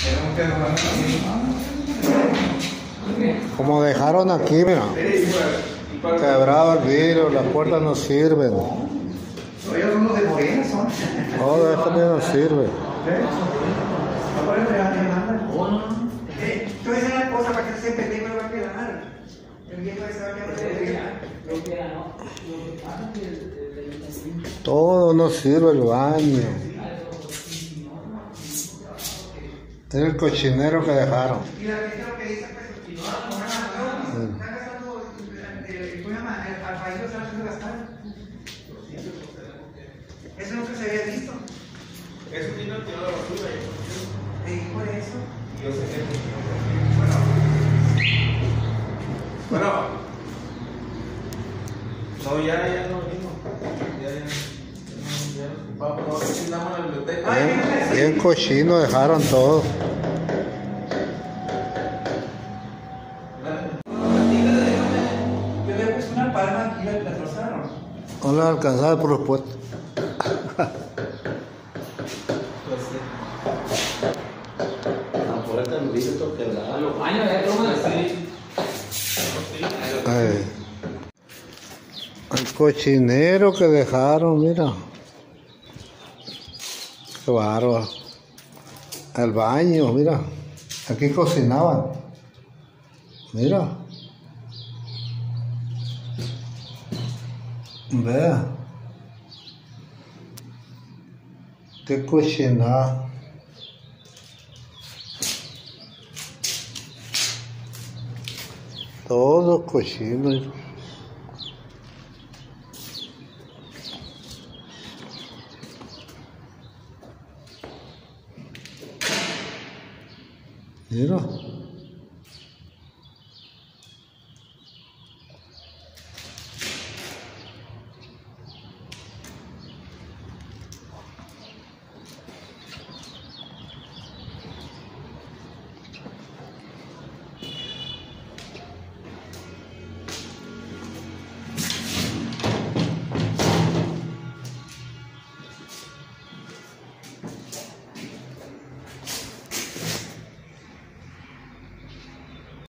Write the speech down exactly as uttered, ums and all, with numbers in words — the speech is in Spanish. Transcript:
Como dejaron aquí, mira. Quebrado el vidrio, las puertas no sirven. Ellos son los de Morena, son. Todo esto no sirve. Tú dices una cosa para que ese pendejo no va a quedar. El viejo ese va a quedar. Todo no sirve, el baño. Es el cochinero que dejaron. Y la gente lo que dice, pues, están gastando, al país lo están haciendo gastar. Eso nunca se había visto. Es un niño que no lo basura. Y por eso. Yo sé que. Bueno. Bueno. No, ya, ya no vimos. Ya, ya. Ya nos ocupamos. Ahora sí andamos en la biblioteca. Bien, bien cochino dejaron todo. Yo había puesto una palma aquí, la trozaron. No le alcanzaba por los puestos. Ahora te lo dice todo quebrado. Los baños de toma así. Ay. El cochinero que dejaron, mira. Qué bárbaro. El baño, mira. Aquí cocinaban. Mira. Vea. Qué cochinada. Todo cochino. Mira.